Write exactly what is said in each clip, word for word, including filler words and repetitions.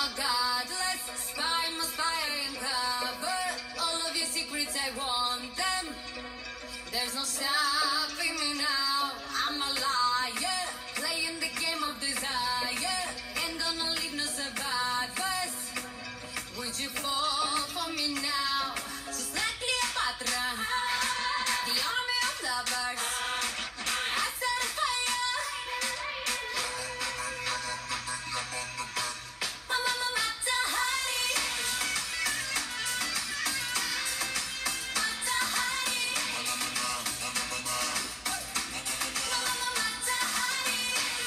a godless spy, my spy and cover all of your secrets. I want them. There's no stopping me now. I'm a liar, playing the game of desire. Ain't gonna leave no survivors. Would you fall for me now? Just like Cleopatra, the army of lovers. I set a fire. Mama, mama, tahari. Tahari. Mama, mama, tahari.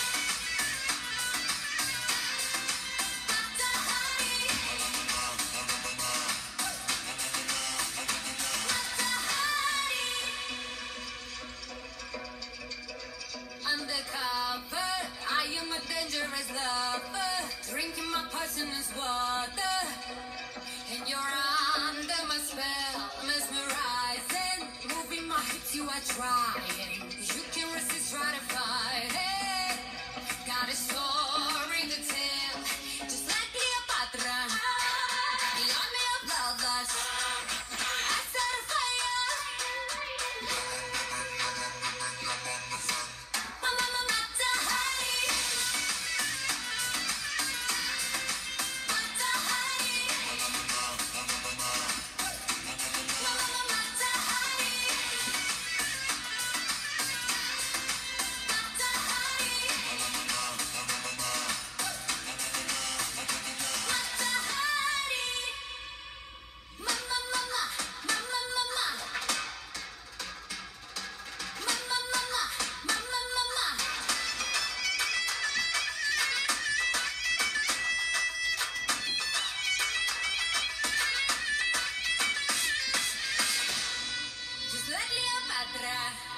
Undercover, I am a dangerous lover, drinking my poisonous water, and you're under my spell, mesmerizing, moving my hips, you are trying, you can resist, try to fight it, got a story to tell, just like Cleopatra, the army of lovers, I set a fire. Mama, mama, tahari. Tahari. Mama, mama, tahari. Tahari. Mama, mama, mama, mama. Mama, mama, mama, mama. Just like Cleopatra.